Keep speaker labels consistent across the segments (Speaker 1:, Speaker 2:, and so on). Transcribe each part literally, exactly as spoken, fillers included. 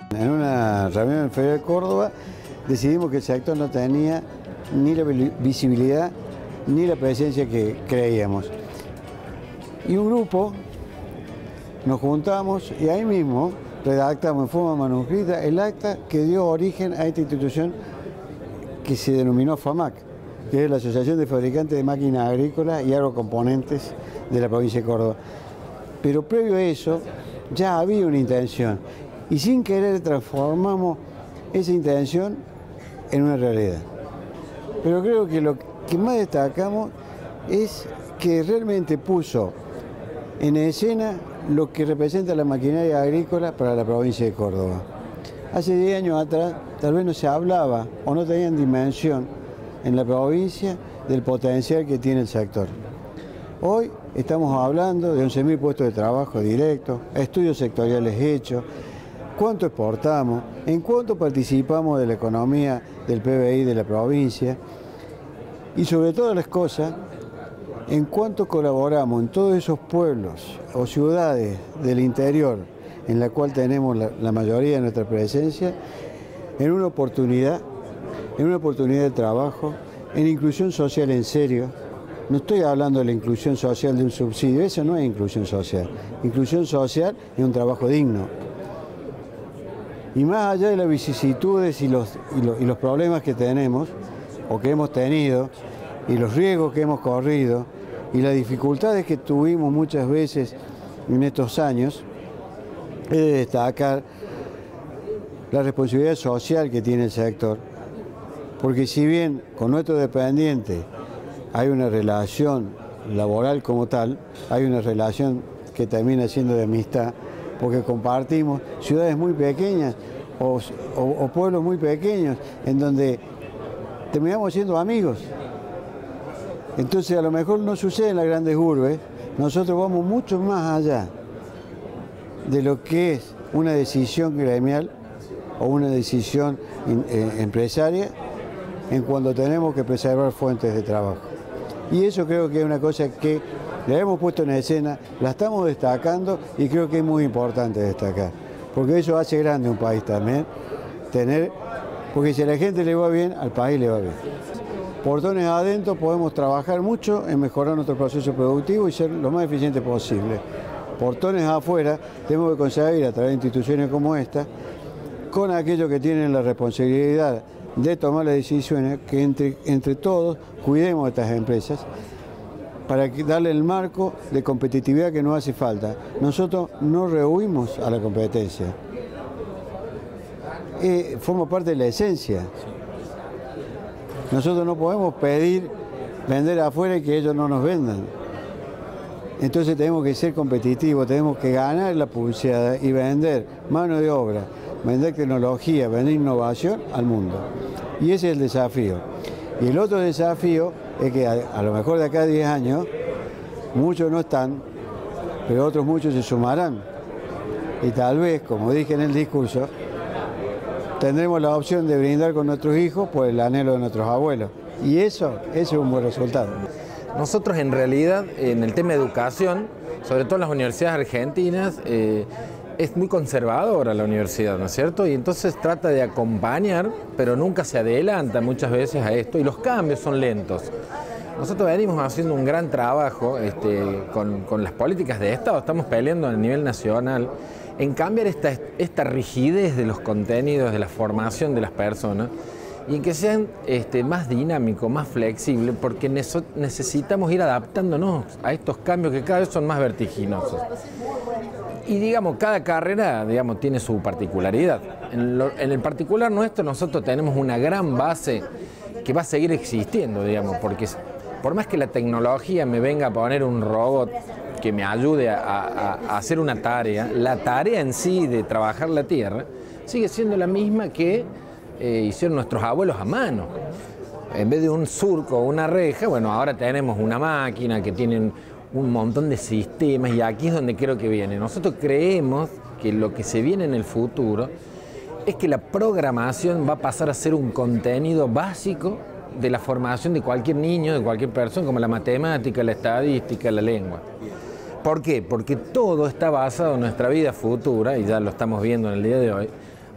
Speaker 1: En una reunión en Feria de Córdoba decidimos que el sector no tenía ni la visibilidad ni la presencia que creíamos. Y un grupo nos juntamos y ahí mismo redactamos en forma manuscrita el acta que dio origen a esta institución que se denominó FAMAC, que es la Asociación de Fabricantes de Máquinas Agrícolas y Agrocomponentes de la provincia de Córdoba. Pero previo a eso ya había una intención y sin querer transformamos esa intención en una realidad. Pero creo que lo que más destacamos es que realmente puso en escena lo que representa la maquinaria agrícola para la provincia de Córdoba. Hace diez años atrás tal vez no se hablaba o no tenían dimensión en la provincia del potencial que tiene el sector. Hoy estamos hablando de once mil puestos de trabajo directos, estudios sectoriales hechos, cuánto exportamos, en cuánto participamos de la economía del P B I de la provincia y sobre todas las cosas, en cuánto colaboramos en todos esos pueblos o ciudades del interior en la cual tenemos la, la mayoría de nuestra presencia, en una oportunidad, en una oportunidad de trabajo, en inclusión social en serio. No estoy hablando de la inclusión social de un subsidio, eso no es inclusión social. Inclusión social es un trabajo digno. Y más allá de las vicisitudes y los, y los, y los problemas que tenemos, o que hemos tenido, y los riesgos que hemos corrido, y las dificultades que tuvimos muchas veces en estos años, he de destacar la responsabilidad social que tiene el sector. Porque si bien con nuestros dependientes hay una relación laboral como tal, hay una relación que termina siendo de amistad, porque compartimos ciudades muy pequeñas o, o, o pueblos muy pequeños en donde terminamos siendo amigos. Entonces a lo mejor no sucede en las grandes urbes, nosotros vamos mucho más allá de lo que es una decisión gremial o una decisión eh, empresaria en cuanto tenemos que preservar fuentes de trabajo. Y eso creo que es una cosa que le hemos puesto en escena, la estamos destacando y creo que es muy importante destacar, porque eso hace grande un país también, tener, porque si a la gente le va bien, al país le va bien. Portones adentro podemos trabajar mucho en mejorar nuestro proceso productivo y ser lo más eficiente posible. Portones afuera tenemos que conseguir a través de instituciones como esta, con aquellos que tienen la responsabilidad de tomar las decisiones, que entre, entre todos cuidemos a estas empresas para darle el marco de competitividad que nos hace falta. Nosotros no rehuimos a la competencia, eh, forma parte de la esencia. Nosotros no podemos pedir vender afuera y que ellos no nos vendan. Entonces tenemos que ser competitivos, tenemos que ganar la publicidad y vender mano de obra, vender tecnología, vender innovación al mundo. Y ese es el desafío. Y el otro desafío es que a, a lo mejor de acá a diez años, muchos no están, pero otros muchos se sumarán. Y tal vez, como dije en el discurso, tendremos la opción de brindar con nuestros hijos por el anhelo de nuestros abuelos. Y eso, eso es un buen resultado.
Speaker 2: Nosotros en realidad, en el tema de educación, sobre todo en las universidades argentinas, eh, es muy conservadora la universidad, ¿no es cierto? Y entonces trata de acompañar, pero nunca se adelanta muchas veces a esto, y los cambios son lentos. Nosotros venimos haciendo un gran trabajo este, con, con las políticas de Estado, estamos peleando a nivel nacional en cambiar esta, esta rigidez de los contenidos, de la formación de las personas, y en que sean este, más dinámicos, más flexibles, porque necesitamos ir adaptándonos a estos cambios que cada vez son más vertiginosos. Y digamos, cada carrera digamos, tiene su particularidad. En, lo, en el particular nuestro, nosotros tenemos una gran base que va a seguir existiendo, digamos, porque por más que la tecnología me venga a poner un robot que me ayude a, a, a hacer una tarea, la tarea en sí de trabajar la tierra sigue siendo la misma que eh, hicieron nuestros abuelos a mano. En vez de un surco o una reja, bueno, ahora tenemos una máquina que tiene un montón de sistemas y aquí es donde creo que viene. Nosotros creemos que lo que se viene en el futuro es que la programación va a pasar a ser un contenido básico de la formación de cualquier niño, de cualquier persona, como la matemática, la estadística, la lengua. ¿Por qué? Porque todo está basado en nuestra vida futura, y ya lo estamos viendo en el día de hoy,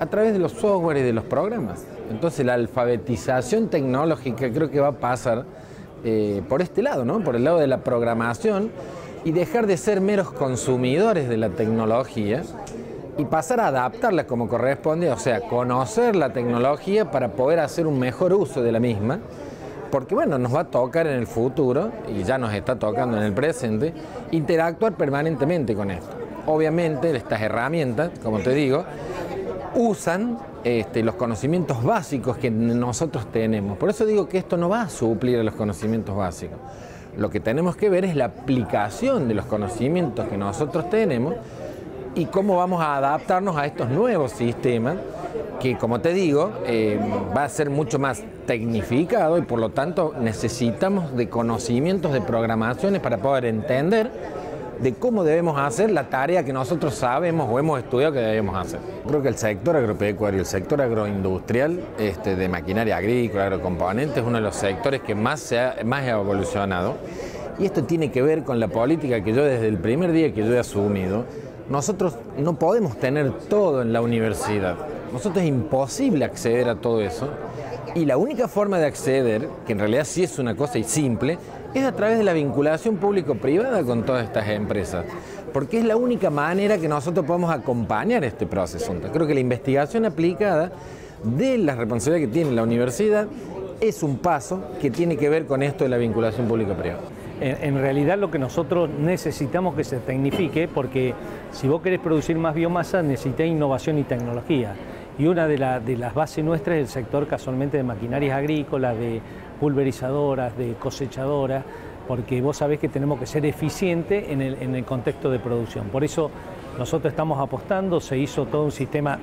Speaker 2: A través de los software y de los programas. Entonces la alfabetización tecnológica creo que va a pasar eh, por este lado, ¿no? Por el lado de la programación y dejar de ser meros consumidores de la tecnología y pasar a adaptarla como corresponde, o sea, conocer la tecnología para poder hacer un mejor uso de la misma, porque bueno, nos va a tocar en el futuro, y ya nos está tocando en el presente, interactuar permanentemente con esto. Obviamente estas herramientas, como te digo, usan este, los conocimientos básicos que nosotros tenemos. Por eso digo que esto no va a suplir a los conocimientos básicos. Lo que tenemos que ver es la aplicación de los conocimientos que nosotros tenemos y cómo vamos a adaptarnos a estos nuevos sistemas que, como te digo, eh, va a ser mucho más tecnificado y por lo tanto necesitamos de conocimientos de programaciones para poder entender de cómo debemos hacer la tarea que nosotros sabemos o hemos estudiado que debemos hacer. Creo que el sector agropecuario, el sector agroindustrial, este, de maquinaria agrícola, agrocomponentes, es uno de los sectores que más, se ha, más ha evolucionado. Y esto tiene que ver con la política que yo desde el primer día que yo he asumido, nosotros no podemos tener todo en la universidad. Nosotros es imposible acceder a todo eso. Y la única forma de acceder, que en realidad sí es una cosa simple, es a través de la vinculación público-privada con todas estas empresas, porque es la única manera que nosotros podemos acompañar este proceso. Creo que la investigación aplicada de la responsabilidad que tiene la universidad es un paso que tiene que ver con esto de la vinculación público-privada.
Speaker 3: En, en realidad lo que nosotros necesitamos que se tecnifique, porque si vos querés producir más biomasa necesitás innovación y tecnología. Y una de, la, de las bases nuestras es el sector casualmente de maquinarias agrícolas, de pulverizadoras, de cosechadoras, porque vos sabés que tenemos que ser eficientes en el, en el contexto de producción. Por eso nosotros estamos apostando, se hizo todo un sistema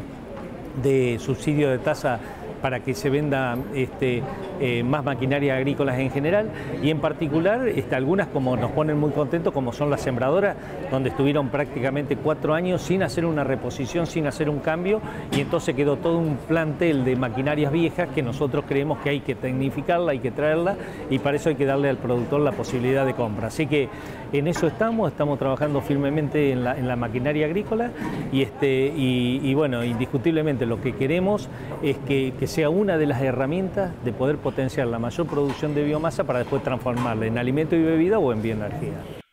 Speaker 3: de subsidio de tasa para que se venda este, eh, más maquinarias agrícolas en general y en particular este, algunas como nos ponen muy contentos como son las sembradoras, donde estuvieron prácticamente cuatro años sin hacer una reposición, sin hacer un cambio y entonces quedó todo un plantel de maquinarias viejas que nosotros creemos que hay que tecnificarla, hay que traerla y para eso hay que darle al productor la posibilidad de compra. Así que en eso estamos, estamos trabajando firmemente en la, en la maquinaria agrícola y, este, y, y bueno, indiscutiblemente lo que queremos es que, que sea una de las herramientas de poder potenciar la mayor producción de biomasa para después transformarla en alimento y bebida o en bioenergía.